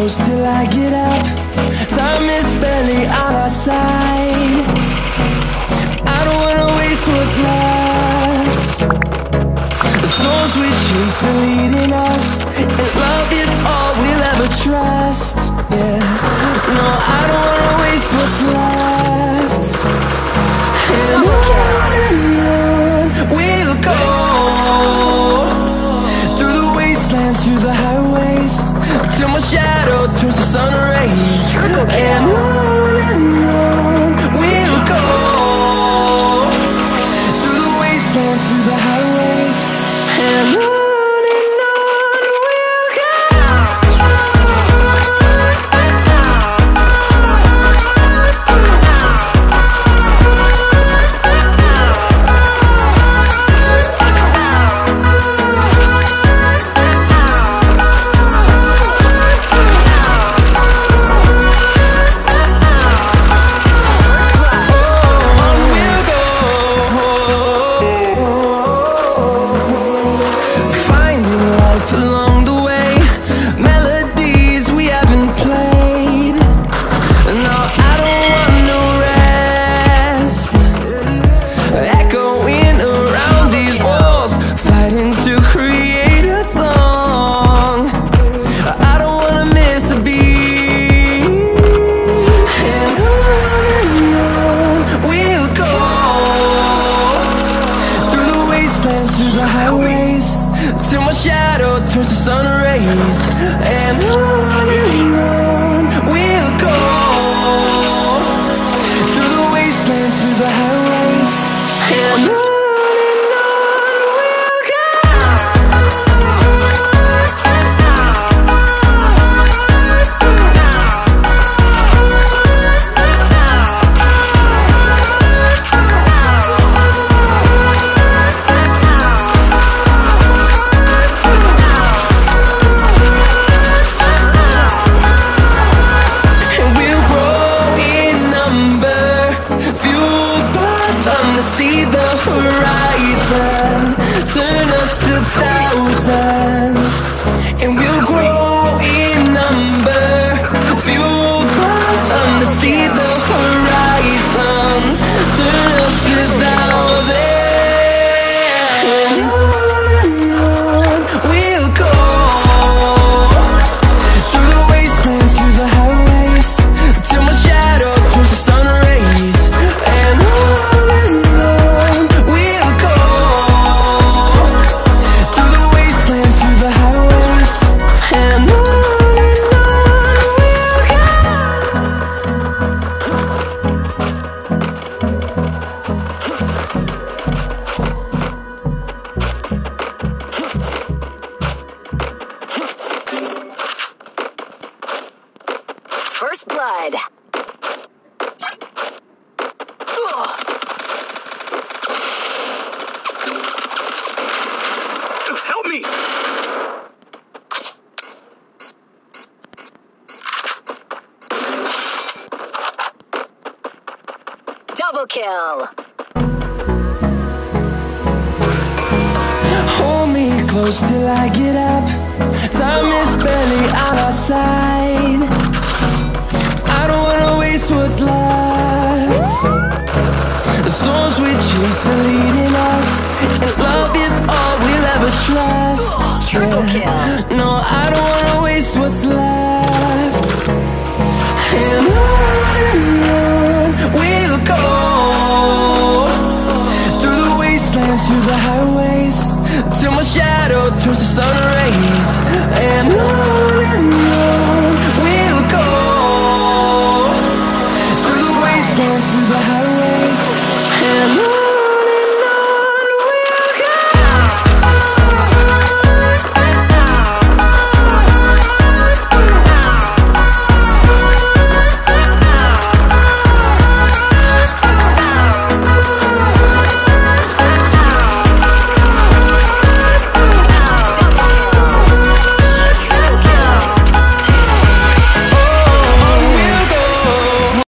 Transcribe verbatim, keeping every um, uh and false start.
close till I get up. Time is barely on our side. I don't wanna waste what's left. The storms we chase are leading us, and love is all we'll ever trust. Yeah, no, I don't wanna waste what's left. And on and on we'll go, through the wastelands, through the highways, till my shadow turns to sun rays. And on and on we'll go, through the wastelands, through the highways, and on. First blood. Help me! Double kill. Hold me close till I get up. Time is barely on our side. I don't wanna waste what's left. The storms we chase are leading us, and love is all we'll ever trust. Triple kill. No, I don't wanna waste what's left. And on and on we'll go, through the wastelands, through the highways, till my shadow turns to sun rays.